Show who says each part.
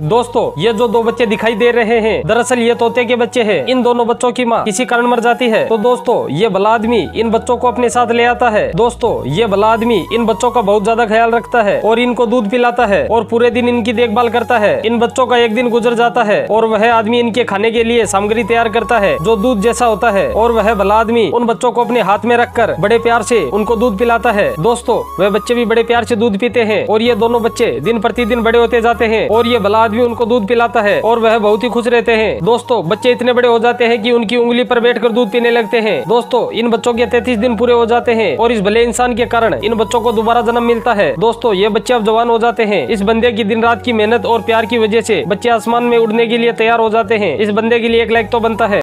Speaker 1: दोस्तों ये जो दो बच्चे दिखाई दे रहे हैं दरअसल ये तोते के बच्चे हैं। इन दोनों बच्चों की माँ किसी कारण मर जाती है तो दोस्तों ये भला आदमी इन बच्चों को अपने साथ ले आता है। दोस्तों ये भला आदमी इन बच्चों का बहुत ज्यादा ख्याल रखता है और इनको दूध पिलाता है और पूरे दिन इनकी देखभाल करता है। इन बच्चों का एक दिन गुजर जाता है और वह आदमी इनके खाने के लिए सामग्री तैयार करता है जो दूध जैसा होता है और वह भला आदमी उन बच्चों को अपने हाथ में रखकर बड़े प्यार से उनको दूध पिलाता है। दोस्तों वह बच्चे भी बड़े प्यार से दूध पीते हैं और ये दोनों बच्चे दिन प्रतिदिन बड़े होते जाते हैं और ये भला आदमी उनको दूध पिलाता है और वह बहुत ही खुश रहते हैं। दोस्तों बच्चे इतने बड़े हो जाते हैं कि उनकी उंगली पर बैठकर दूध पीने लगते हैं। दोस्तों इन बच्चों के 33 दिन पूरे हो जाते हैं और इस भले इंसान के कारण इन बच्चों को दोबारा जन्म मिलता है। दोस्तों ये बच्चे अब जवान हो जाते हैं। इस बंदे की दिन रात की मेहनत और प्यार की वजह से बच्चे आसमान में उड़ने के लिए तैयार हो जाते हैं। इस बंदे के लिए एक लाइक तो बनता है।